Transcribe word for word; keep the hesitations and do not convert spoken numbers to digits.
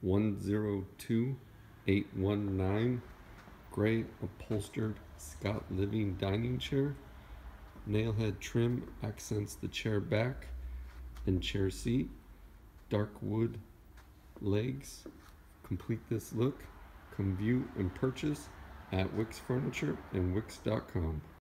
one zero two eight one nine. Gray upholstered Scott Living dining chair. Nailhead trim accents the chair back and chair seat. Dark wood legs complete this look. Come view and purchase at Wix Furniture and Wix dot com.